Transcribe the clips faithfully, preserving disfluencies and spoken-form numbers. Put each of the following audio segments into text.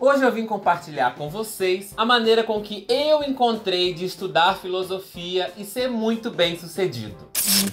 Hoje eu vim compartilhar com vocês a maneira com que eu encontrei de estudar filosofia e ser muito bem sucedido.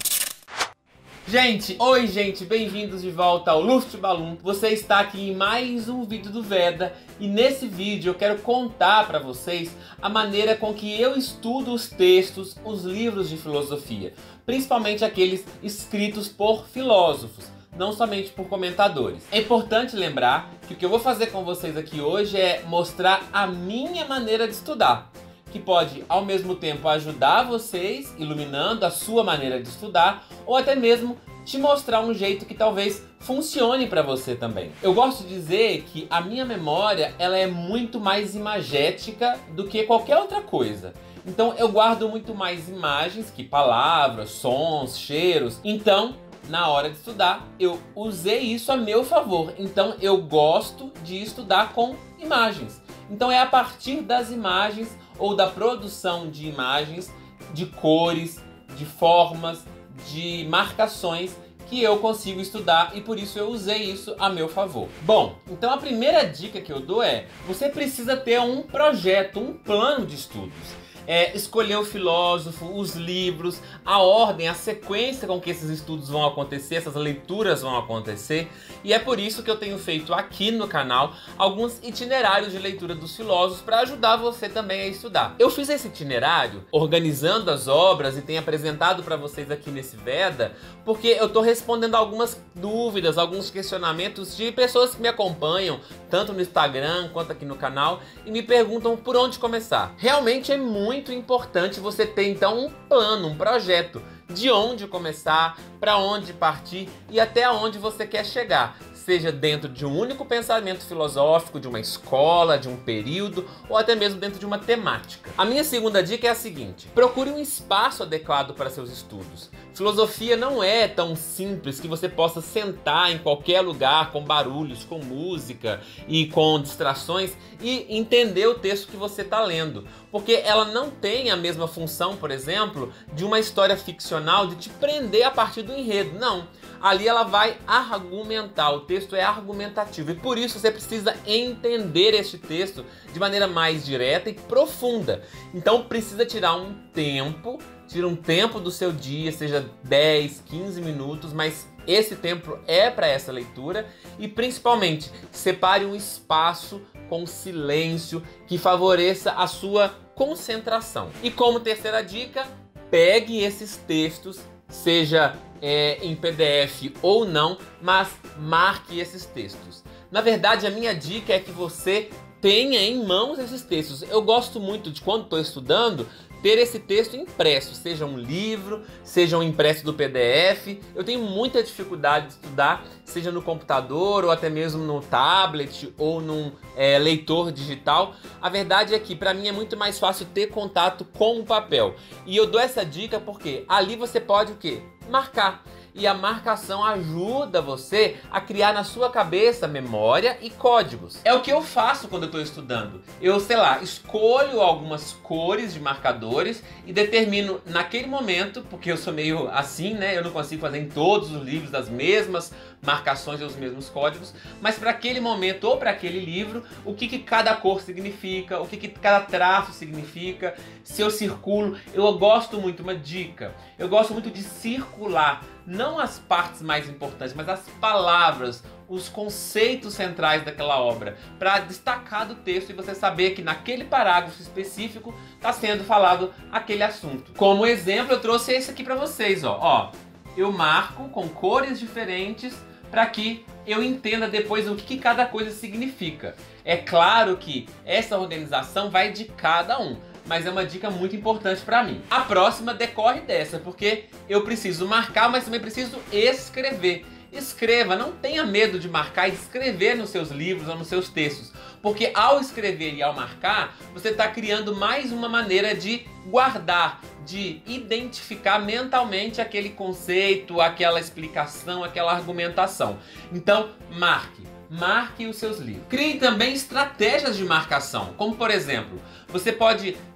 Gente, oi gente, bem-vindos de volta ao Luftballon. Você está aqui em mais um vídeo do Veda e nesse vídeo eu quero contar para vocês a maneira com que eu estudo os textos, os livros de filosofia, principalmente aqueles escritos por filósofos, não somente por comentadores. É importante lembrar que o que eu vou fazer com vocês aqui hoje é mostrar a minha maneira de estudar, que pode ao mesmo tempo ajudar vocês, iluminando a sua maneira de estudar, ou até mesmo te mostrar um jeito que talvez funcione para você também. Eu gosto de dizer que a minha memória ela é muito mais imagética do que qualquer outra coisa. Então eu guardo muito mais imagens que palavras, sons, cheiros. Então, na hora de estudar, eu usei isso a meu favor. Então eu gosto de estudar com imagens. Então é a partir das imagens ou da produção de imagens, de cores, de formas, de marcações que eu consigo estudar e por isso eu usei isso a meu favor. Bom, então a primeira dica que eu dou é: você precisa ter um projeto, um plano de estudos. É, escolher o filósofo, os livros, a ordem, a sequência com que esses estudos vão acontecer, essas leituras vão acontecer. E é por isso que eu tenho feito aqui no canal alguns itinerários de leitura dos filósofos para ajudar você também a estudar. Eu fiz esse itinerário organizando as obras e tenho apresentado para vocês aqui nesse Veda porque eu estou respondendo algumas dúvidas, alguns questionamentos de pessoas que me acompanham, tanto no Instagram quanto aqui no canal, e me perguntam por onde começar. Realmente é muito muito importante você ter então um plano, um projeto de onde começar, para onde partir e até onde você quer chegar, seja dentro de um único pensamento filosófico, de uma escola, de um período ou até mesmo dentro de uma temática. A minha segunda dica é a seguinte: procure um espaço adequado para seus estudos. Filosofia não é tão simples que você possa sentar em qualquer lugar com barulhos, com música e com distrações e entender o texto que você está lendo, porque ela não tem a mesma função, por exemplo, de uma história ficcional de te prender a partir do enredo. Não, ali ela vai argumentar, o texto é argumentativo e por isso você precisa entender este texto de maneira mais direta e profunda. Então precisa tirar um tempo, tira um tempo do seu dia, seja dez, quinze minutos, mas esse tempo é para essa leitura e principalmente separe um espaço com silêncio que favoreça a sua concentração. E como terceira dica, pegue esses textos, seja é, em P D F ou não, mas marque esses textos. Na verdade, a minha dica é que você tenha em mãos esses textos. Eu gosto muito de, quando estou estudando, ter esse texto impresso, seja um livro, seja um impresso do P D F. Eu tenho muita dificuldade de estudar, seja no computador ou até mesmo no tablet ou num é, leitor digital. A verdade é que para mim é muito mais fácil ter contato com o papel. E eu dou essa dica porque ali você pode o quê? Marcar. E a marcação ajuda você a criar na sua cabeça memória e códigos. É o que eu faço quando eu estou estudando. Eu, sei lá, escolho algumas cores de marcadores e determino naquele momento, porque eu sou meio assim, né? Eu não consigo fazer em todos os livros as mesmas marcações e os mesmos códigos, mas para aquele momento ou para aquele livro, o que, que cada cor significa, o que, que cada traço significa, se eu circulo. Eu gosto muito, uma dica, eu gosto muito de circular, não as partes mais importantes, mas as palavras, os conceitos centrais daquela obra, para destacar do texto e você saber que naquele parágrafo específico está sendo falado aquele assunto. Como exemplo, eu trouxe esse aqui para vocês, ó. ó. Eu marco com cores diferentes para que eu entenda depois o que, que cada coisa significa. É claro que essa organização vai de cada um, mas é uma dica muito importante para mim. A próxima decorre dessa, porque eu preciso marcar, mas também preciso escrever. Escreva, não tenha medo de marcar e escrever nos seus livros ou nos seus textos, porque ao escrever e ao marcar, você está criando mais uma maneira de guardar, de identificar mentalmente aquele conceito, aquela explicação, aquela argumentação. Então, marque. Marque os seus livros. Crie também estratégias de marcação, como por exemplo, você pode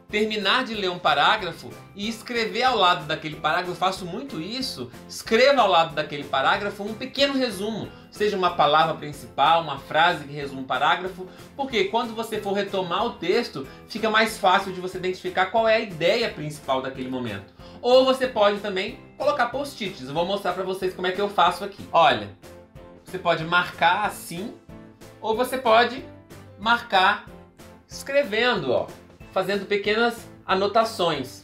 terminar de ler um parágrafo e escrever ao lado daquele parágrafo, eu faço muito isso, escreva ao lado daquele parágrafo um pequeno resumo, seja uma palavra principal, uma frase que resume um parágrafo, porque quando você for retomar o texto, fica mais fácil de você identificar qual é a ideia principal daquele momento. Ou você pode também colocar post-its, eu vou mostrar para vocês como é que eu faço aqui. Olha, você pode marcar assim, ou você pode marcar escrevendo, ó, fazendo pequenas anotações.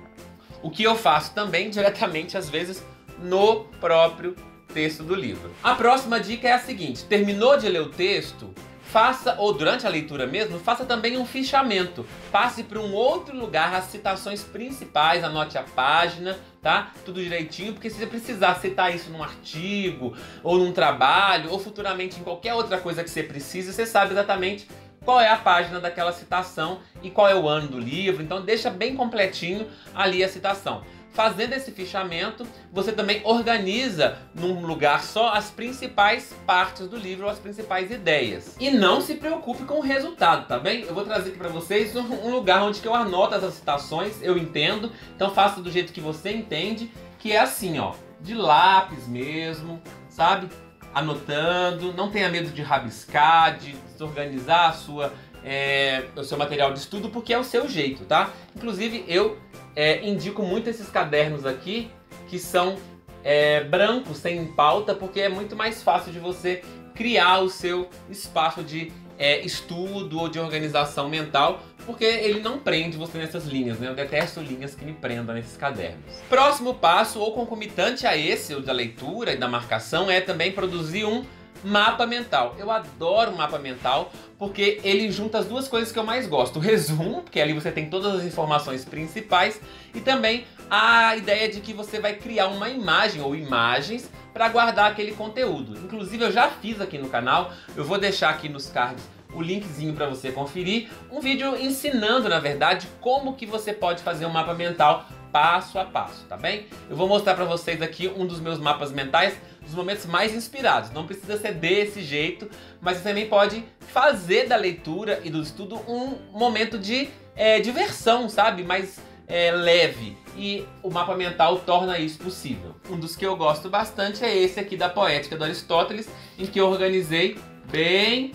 O que eu faço também diretamente, às vezes, no próprio texto do livro. A próxima dica é a seguinte: terminou de ler o texto, faça, ou durante a leitura mesmo, faça também um fichamento. Passe para um outro lugar as citações principais, anote a página, tá? Tudo direitinho, porque se você precisar citar isso num artigo, ou num trabalho, ou futuramente em qualquer outra coisa que você precise, você sabe exatamente qual é a página daquela citação e qual é o ano do livro, então deixa bem completinho ali a citação. Fazendo esse fichamento, você também organiza num lugar só as principais partes do livro, ou as principais ideias. E não se preocupe com o resultado, tá bem? Eu vou trazer aqui para vocês um lugar onde que eu anoto essas citações, eu entendo, então faça do jeito que você entende, que é assim, ó, de lápis mesmo, sabe? Anotando, não tenha medo de rabiscar, de desorganizar a sua, é, o seu material de estudo, porque é o seu jeito, tá? Inclusive eu é, indico muito esses cadernos aqui, que são é, brancos, sem pauta, porque é muito mais fácil de você criar o seu espaço de é, estudo ou de organização mental, porque ele não prende você nessas linhas, né? Eu detesto linhas que me prendam nesses cadernos. Próximo passo, ou concomitante a esse, o da leitura e da marcação, é também produzir um mapa mental. Eu adoro mapa mental, porque ele junta as duas coisas que eu mais gosto. O resumo, porque ali você tem todas as informações principais, e também a ideia de que você vai criar uma imagem ou imagens para guardar aquele conteúdo. Inclusive eu já fiz aqui no canal, eu vou deixar aqui nos cards o linkzinho para você conferir, um vídeo ensinando, na verdade, como que você pode fazer um mapa mental passo a passo, tá bem? Eu vou mostrar para vocês aqui um dos meus mapas mentais, dos momentos mais inspirados. Não precisa ser desse jeito, mas você também pode fazer da leitura e do estudo um momento de é, diversão, sabe? Mais é, leve. E o mapa mental torna isso possível. Um dos que eu gosto bastante é esse aqui da Poética do Aristóteles, em que eu organizei bem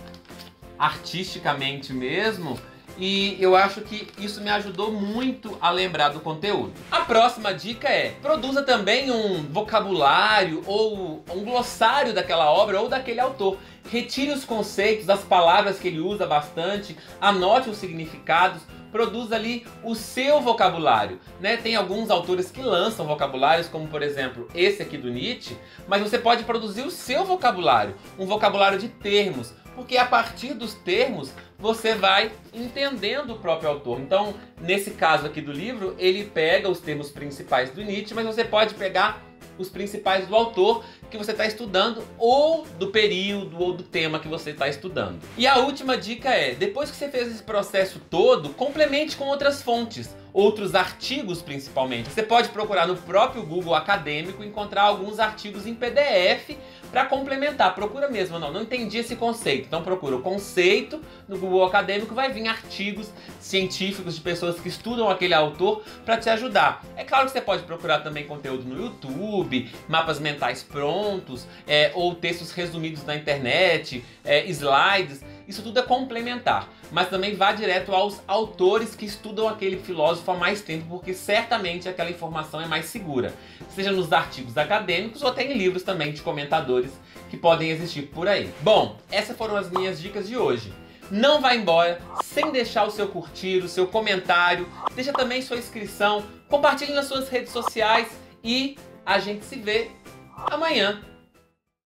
artisticamente mesmo, e eu acho que isso me ajudou muito a lembrar do conteúdo. A próxima dica é: produza também um vocabulário ou um glossário daquela obra ou daquele autor. Retire os conceitos, as palavras que ele usa bastante, anote os significados, produza ali o seu vocabulário, né? Tem alguns autores que lançam vocabulários, como por exemplo esse aqui do Nietzsche, mas você pode produzir o seu vocabulário, um vocabulário de termos, porque a partir dos termos você vai entendendo o próprio autor. Então, nesse caso aqui do livro, ele pega os termos principais do Nietzsche, mas você pode pegar os principais do autor que você está estudando, ou do período, ou do tema que você está estudando. E a última dica é: depois que você fez esse processo todo, complemente com outras fontes, outros artigos principalmente. Você pode procurar no próprio Google acadêmico e encontrar alguns artigos em P D F para complementar. Procura mesmo, não, não entendi esse conceito. Então procura o conceito no Google acadêmico, vai vir artigos científicos de pessoas que estudam aquele autor para te ajudar. É claro que você pode procurar também conteúdo no YouTube, mapas mentais prontos, é, ou textos resumidos na internet, é, slides. Isso tudo é complementar, mas também vá direto aos autores que estudam aquele filósofo há mais tempo, porque certamente aquela informação é mais segura, seja nos artigos acadêmicos ou até em livros também de comentadores que podem existir por aí. Bom, essas foram as minhas dicas de hoje. Não vá embora sem deixar o seu curtir, o seu comentário, deixa também sua inscrição, compartilhe nas suas redes sociais e a gente se vê amanhã.